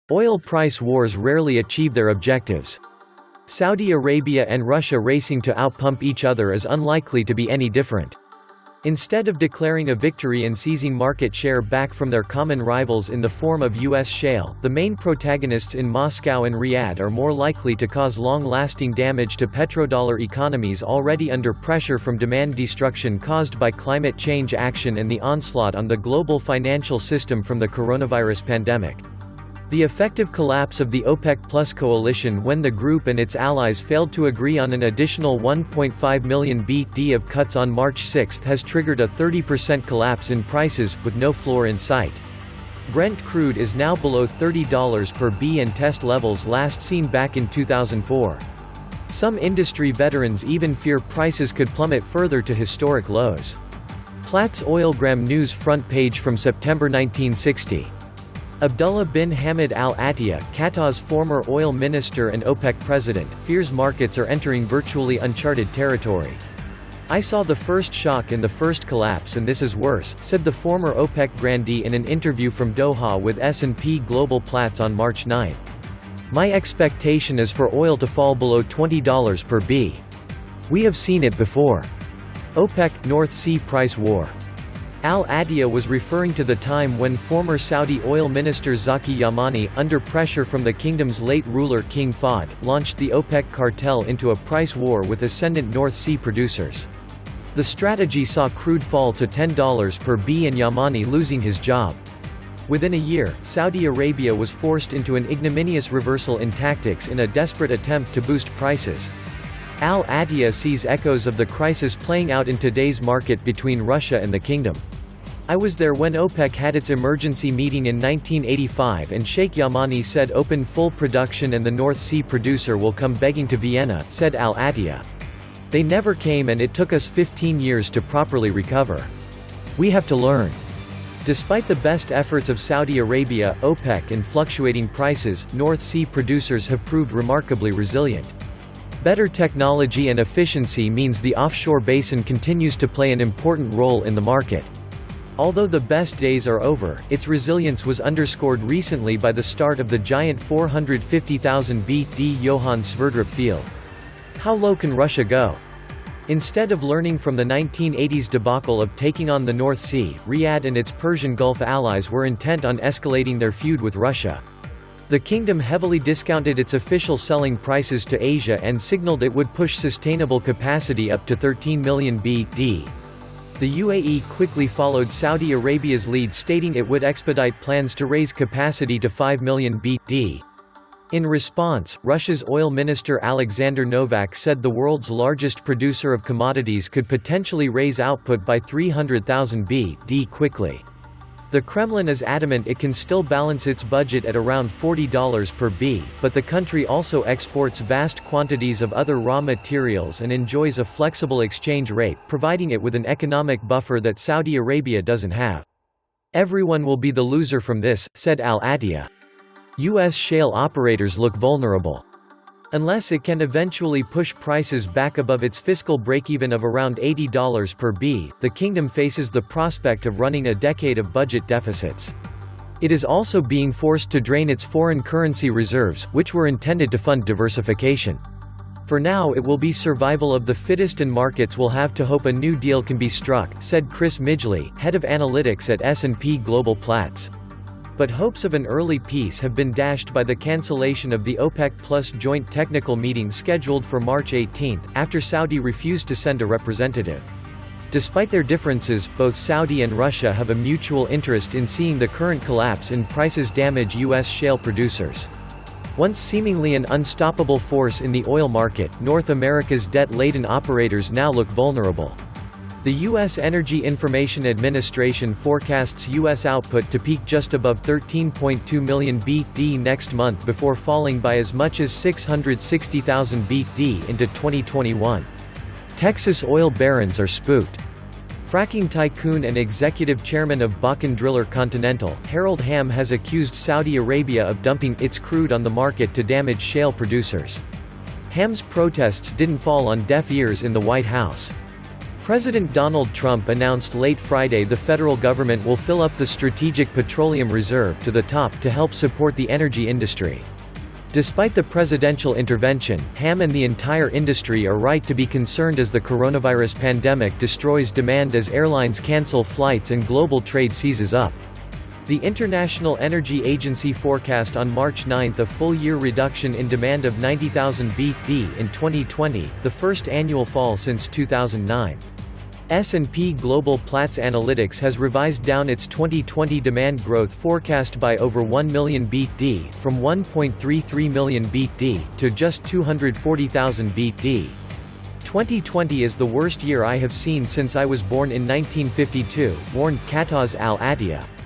Oil price wars rarely achieve their objectives. Saudi Arabia and Russia racing to outpump each other is unlikely to be any different. Instead of declaring a victory and seizing market share back from their common rivals in the form of U.S. shale, the main protagonists in Moscow and Riyadh are more likely to cause long-lasting damage to petrodollar economies already under pressure from demand destruction caused by climate change action and the onslaught on the global financial system from the coronavirus pandemic. The effective collapse of the OPEC+ coalition when the group and its allies failed to agree on an additional 1.5 million BD of cuts on March 6 has triggered a 30% collapse in prices, with no floor in sight. Brent crude is now below $30 per barrel and test levels last seen back in 2004. Some industry veterans even fear prices could plummet further to historic lows. Platts Oilgram News front page from September 1960. Abdullah bin Hamid Al Attiyah, Qatar's former oil minister and OPEC president, fears markets are entering virtually uncharted territory. "I saw the first shock in the first collapse and this is worse," said the former OPEC grandee in an interview from Doha with S&P Global Platts on March 9. "My expectation is for oil to fall below $20 per barrel. We have seen it before." OPEC – North Sea price war. Al Attiyah was referring to the time when former Saudi oil minister Zaki Yamani, under pressure from the kingdom's late ruler King Fahd, launched the OPEC cartel into a price war with ascendant North Sea producers. The strategy saw crude fall to $10 per barrel and Yamani losing his job. Within a year, Saudi Arabia was forced into an ignominious reversal in tactics in a desperate attempt to boost prices. Al Attiyah sees echoes of the crisis playing out in today's market between Russia and the kingdom. "I was there when OPEC had its emergency meeting in 1985 and Sheikh Yamani said open full production and the North Sea producer will come begging to Vienna," said Al Attiyah. "They never came and it took us 15 years to properly recover. We have to learn." Despite the best efforts of Saudi Arabia, OPEC and fluctuating prices, North Sea producers have proved remarkably resilient. Better technology and efficiency means the offshore basin continues to play an important role in the market. Although the best days are over, its resilience was underscored recently by the start of the giant 450,000 BD Johan Sverdrup field. How low can Russia go? Instead of learning from the 1980s debacle of taking on the North Sea, Riyadh and its Persian Gulf allies were intent on escalating their feud with Russia. The kingdom heavily discounted its official selling prices to Asia and signaled it would push sustainable capacity up to 13 million BD. The UAE quickly followed Saudi Arabia's lead, stating it would expedite plans to raise capacity to 5 million BD. In response, Russia's oil minister Alexander Novak said the world's largest producer of commodities could potentially raise output by 300,000 BD quickly. The Kremlin is adamant it can still balance its budget at around $40 per barrel, but the country also exports vast quantities of other raw materials and enjoys a flexible exchange rate, providing it with an economic buffer that Saudi Arabia doesn't have. "Everyone will be the loser from this," said Al Attiyah. U.S. shale operators look vulnerable. Unless it can eventually push prices back above its fiscal break-even of around $80 per barrel, the kingdom faces the prospect of running a decade of budget deficits. It is also being forced to drain its foreign currency reserves, which were intended to fund diversification. For now it will be survival of the fittest and markets will have to hope a new deal can be struck, said Chris Midgley, head of analytics at S&P Global Platts. But hopes of an early peace have been dashed by the cancellation of the OPEC+ joint technical meeting scheduled for March 18, after Saudi refused to send a representative. Despite their differences, both Saudi and Russia have a mutual interest in seeing the current collapse in prices damage U.S. shale producers. Once seemingly an unstoppable force in the oil market, North America's debt-laden operators now look vulnerable. The U.S. Energy Information Administration forecasts U.S. output to peak just above 13.2 million BD next month before falling by as much as 660,000 BD into 2021. Texas oil barons are spooked. Fracking tycoon and executive chairman of Bakken driller Continental, Harold Hamm has accused Saudi Arabia of dumping its crude on the market to damage shale producers. Hamm's protests didn't fall on deaf ears in the White House. President Donald Trump announced late Friday the federal government will fill up the Strategic Petroleum Reserve to the top to help support the energy industry. Despite the presidential intervention, Ham and the entire industry are right to be concerned as the coronavirus pandemic destroys demand as airlines cancel flights and global trade seizes up. The International Energy Agency forecast on March 9 a full-year reduction in demand of 90,000 BD in 2020, the first annual fall since 2009. S&P Global Platts Analytics has revised down its 2020 demand growth forecast by over 1 million BD, from 1.33 million BD, to just 240,000 BD. 2020 is the worst year I have seen since I was born in 1952, warned Qataz al-Attiyah.